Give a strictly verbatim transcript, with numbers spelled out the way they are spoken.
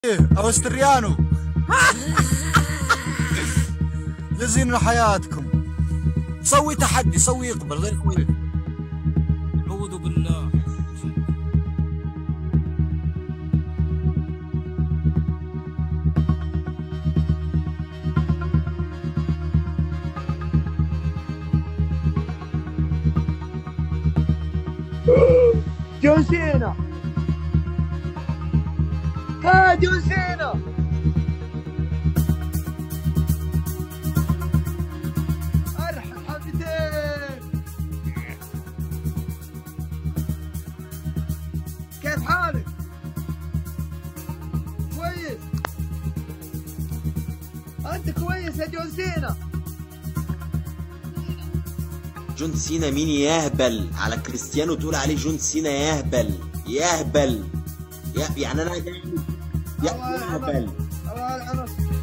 اوستريانو. يزين حياتكم. سوي تحدي، سوي يقبل غير كويس. اعوذ بالله. جون سينا، ها جون سينا. ارحب حبتين. كيف حالك؟ كويس. انت كويس يا جون سينا؟ جون سينا مين يهبل على كريستيانو تقول عليه جون سينا يهبل يهبل؟ يعني انا يهبل. أنا